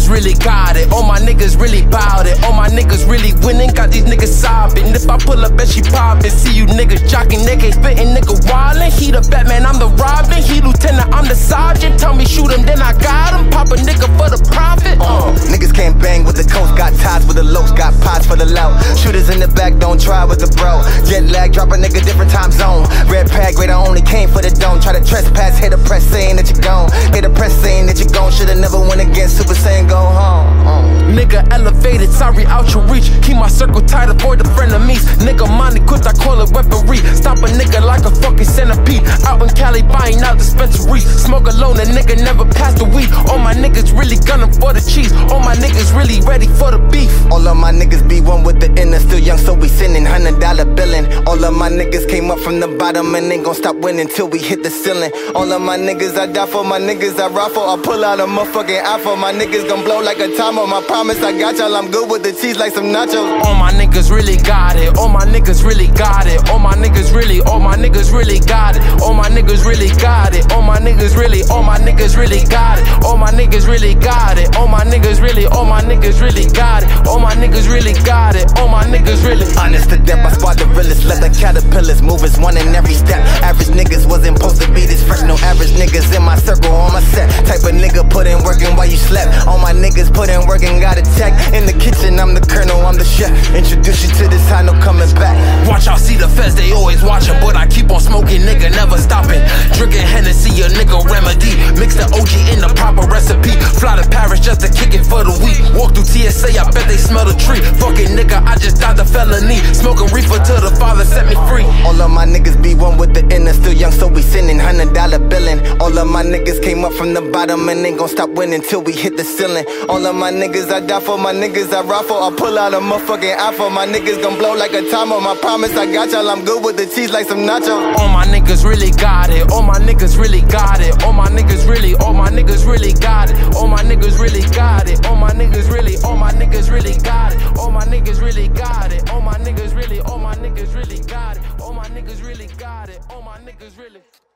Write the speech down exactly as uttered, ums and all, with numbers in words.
really got it. All my niggas really bout it. All my niggas really winning. Got these niggas sobbing. If I pull up, bet she poppin'. See you niggas jocking, nigga spittin', nigga wildin'. He the Batman, I'm the Robin. He lieutenant, I'm the sergeant. Tell me shoot him, then I got him. Pop a nigga for the profit. Uh. Niggas can't bang with the coast. Got ties with the locs. Got pots for the lout. Shooters in the back, don't try with the bro. Jet lag, drop a nigga different time zone. Red pad, great, I only came for the dome. Try to trespass, hit a press saying that you gone. Hit a press saying that you gone. Shoulda never went against Super Saiyan, go home. Uh. Nigga elevated, sorry, out your reach. Keep my circle tight, avoid the frenemies. Nigga money quick, I call it weaponry. Stop a nigga like a fucking centipede. Out in Cali buying out dispensaries. Smoke alone, a nigga never passed the weed. All my niggas really gunning for the cheese. All my niggas really ready for the beef. All of my niggas be one with the inner. Still young, so we sinning, hundred dollar billing. All of my niggas came up from the bottom and ain't gon' stop winning till we hit the ceiling. All of my niggas I die for, my niggas I ride for. I pull out a motherfucking apple. My niggas gon' blow like a timer. My promise I got y'all, I'm good with the cheese like some nachos. All my niggas really got it. All my niggas really got it. All my niggas really, all my niggas really got it. All my niggas really got it. All my niggas really, all my niggas really got it. All my niggas really got it. All my niggas really, all my niggas really got it. All my niggas really got it. All my niggas really. Honest to death, I spot the realest. Let the caterpillars move as one in every step. Average niggas wasn't supposed to be this fresh. No average niggas in my circle on my set. Type of nigga put in working while you slept. All my niggas put in work and got a tech. In the kitchen, I'm the colonel, I'm the chef. Introduce you to this high, no coming back. Watch out, see the feds, they always watching. But I keep on smoking, nigga, never stopping. Drinking Hennessy, a nigga remedy. Mix the O G in the proper recipe. Fly to Paris just to kick it for the week. Walk through T S A, I bet they smell the tree. Fucking nigga, I just died the felony. Smoking reefer till the father set me free. All of my niggas be one with the inner. Still young, so we sinning, hundred dollar billing. All of my niggas came up from the bottom and ain't gon' stop winning till we hit the ceiling. All of my niggas I die for, my niggas I ride for. I pull out a motherfucking apple. My niggas gon' blow like a timer. My promise I got y'all, I'm good with the cheese like some nachos. All my niggas really got it. All my niggas really got it. All my niggas really, all my niggas really got it. All my niggas really got it. All my niggas really, all my niggas really got it. All my niggas really got it. All my niggas really, all my niggas really got it. All my niggas really got it. All my niggas really.